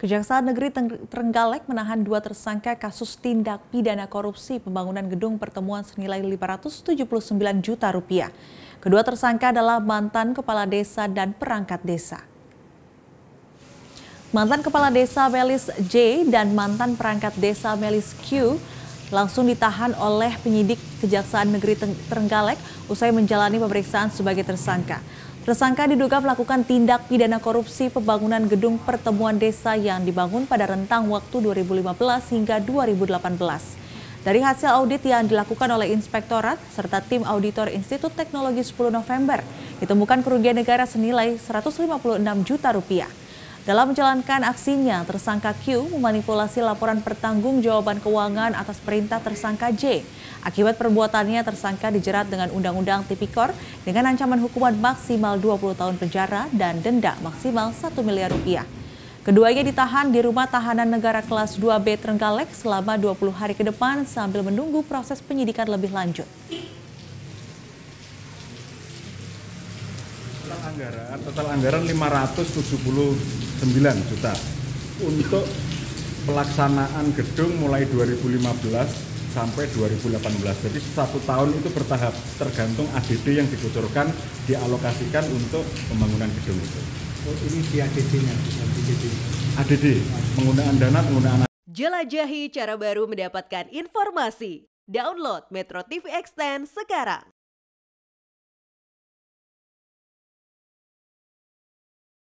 Kejaksaan Negeri Trenggalek menahan 2 tersangka kasus tindak pidana korupsi pembangunan gedung pertemuan senilai 579 juta rupiah. Kedua tersangka adalah mantan kepala desa dan perangkat desa. Mantan kepala desa Melis J dan mantan perangkat desa Melis Q langsung ditahan oleh penyidik Kejaksaan Negeri Trenggalek usai menjalani pemeriksaan sebagai tersangka. Tersangka diduga melakukan tindak pidana korupsi pembangunan gedung pertemuan desa yang dibangun pada rentang waktu 2015 hingga 2018. Dari hasil audit yang dilakukan oleh Inspektorat serta tim auditor Institut Teknologi 10 November, ditemukan kerugian negara senilai 156 juta rupiah. Dalam menjalankan aksinya, tersangka Q memanipulasi laporan pertanggungjawaban keuangan atas perintah tersangka J. Akibat perbuatannya, tersangka dijerat dengan Undang-Undang Tipikor dengan ancaman hukuman maksimal 20 tahun penjara dan denda maksimal 1 miliar rupiah. Keduanya ditahan di rumah tahanan negara kelas 2B Trenggalek selama 20 hari ke depan sambil menunggu proses penyidikan lebih lanjut. Total anggaran 579 juta untuk pelaksanaan gedung mulai 2015 sampai 2018. Jadi 1 tahun itu bertahap tergantung ADD yang dikucurkan dialokasikan untuk pembangunan gedung itu. Oh, ini di ADD-nya, ADD, penggunaan dana, penggunaan. Jelajahi cara baru mendapatkan informasi. Download Metro TV Extend sekarang.